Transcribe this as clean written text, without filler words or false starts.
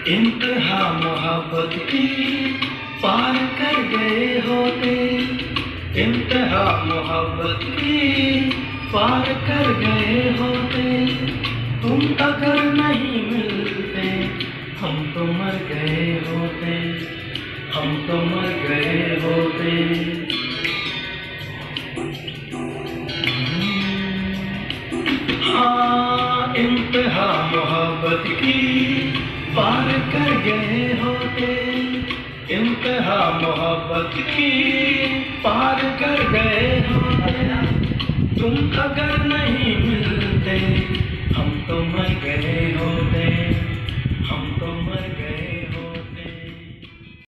इंतहा मोहब्बत की पार कर गए होते, इंतहा मोहब्बत की पार कर गए होते। तुम अगर नहीं मिलते हम तो मर गए होते, हम तो मर गए होते। हाँ, इंतहा मोहब्बत की पार कर गए होते, इंतहा मोहब्बत की पार कर गए होते। तुम अगर नहीं